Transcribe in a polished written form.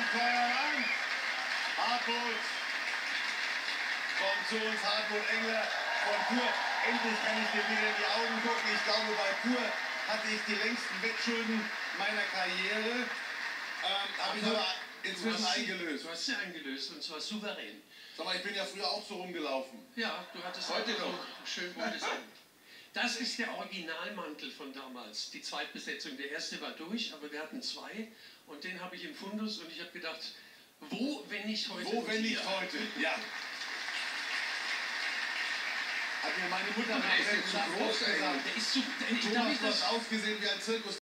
Feuerwehr. Hartmut. Kommt zu uns, Hartmut Engler von Pur. Endlich kann ich dir wieder in die Augen gucken. Ich glaube, bei Pur hatte ich die längsten Wettschulden meiner Karriere. Habe ich aber inzwischen eingelöst. Du hast sie eingelöst und zwar souverän. Sag mal, ich bin ja früher auch so rumgelaufen. Ja, du hattest heute noch schön buntes an. Das ist der Originalmantel von damals, die Zweitbesetzung. Der erste war durch, aber wir hatten zwei und den habe ich im Fundus und ich habe gedacht, wo, wenn nicht heute? Wo, wenn nicht heute? Ja. Hat mir meine Mutter der ist zu groß, gesagt. der ist zu... Thomas, du hast ausgesehen wie ein Zirkus.